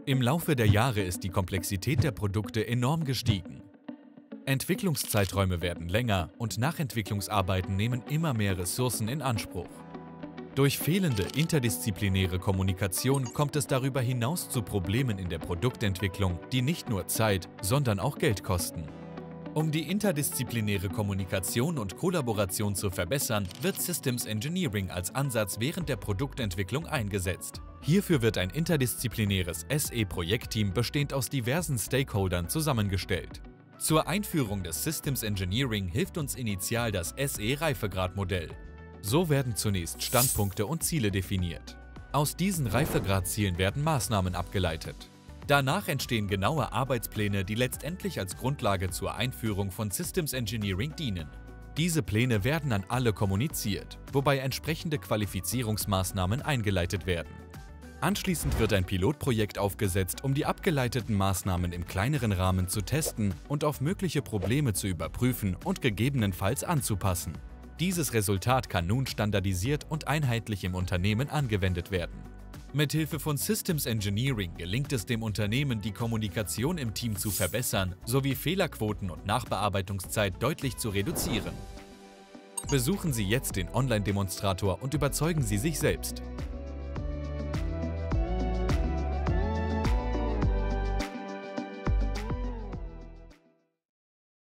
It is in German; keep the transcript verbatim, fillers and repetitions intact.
Im Laufe der Jahre ist die Komplexität der Produkte enorm gestiegen. Entwicklungszeiträume werden länger und Nachentwicklungsarbeiten nehmen immer mehr Ressourcen in Anspruch. Durch fehlende interdisziplinäre Kommunikation kommt es darüber hinaus zu Problemen in der Produktentwicklung, die nicht nur Zeit, sondern auch Geld kosten. Um die interdisziplinäre Kommunikation und Kollaboration zu verbessern, wird Systems Engineering als Ansatz während der Produktentwicklung eingesetzt. Hierfür wird ein interdisziplinäres S E-Projektteam bestehend aus diversen Stakeholdern zusammengestellt. Zur Einführung des Systems Engineering hilft uns initial das S E-Reifegradmodell. So werden zunächst Standpunkte und Ziele definiert. Aus diesen Reifegradzielen werden Maßnahmen abgeleitet. Danach entstehen genaue Arbeitspläne, die letztendlich als Grundlage zur Einführung von Systems Engineering dienen. Diese Pläne werden an alle kommuniziert, wobei entsprechende Qualifizierungsmaßnahmen eingeleitet werden. Anschließend wird ein Pilotprojekt aufgesetzt, um die abgeleiteten Maßnahmen im kleineren Rahmen zu testen und auf mögliche Probleme zu überprüfen und gegebenenfalls anzupassen. Dieses Resultat kann nun standardisiert und einheitlich im Unternehmen angewendet werden. Mithilfe von Systems Engineering gelingt es dem Unternehmen, die Kommunikation im Team zu verbessern, sowie Fehlerquoten und Nachbearbeitungszeit deutlich zu reduzieren. Besuchen Sie jetzt den Online-Demonstrator und überzeugen Sie sich selbst.